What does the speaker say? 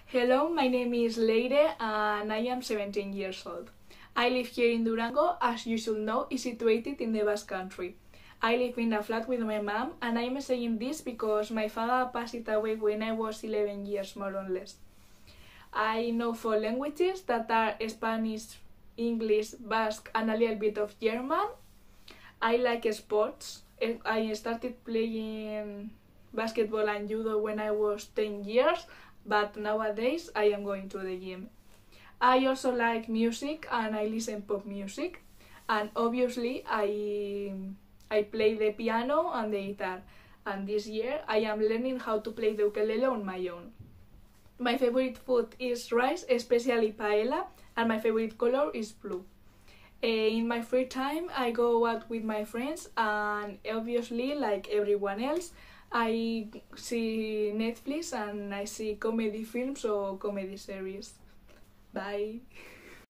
Hello, my name is Leire and I am 17 years old. I live here in Durango, as you should know, is situated in the Basque Country. I live in a flat with my mom, and I am saying this because my father passed away when I was 11 years, more or less. I know 4 languages that are Spanish, English, Basque, and a little bit of German. I like sports. I started playing basketball and judo when I was 10 years, but nowadays I am going to the gym. I also like music and I listen pop music, and obviously I play the piano and the guitar, and this year I am learning how to play the ukulele on my own. My favorite food is rice, especially paella, and my favorite color is blue. In my free time I go out with my friends, and obviously, like everyone else, I see Netflix and I see comedy films or comedy series. Bye.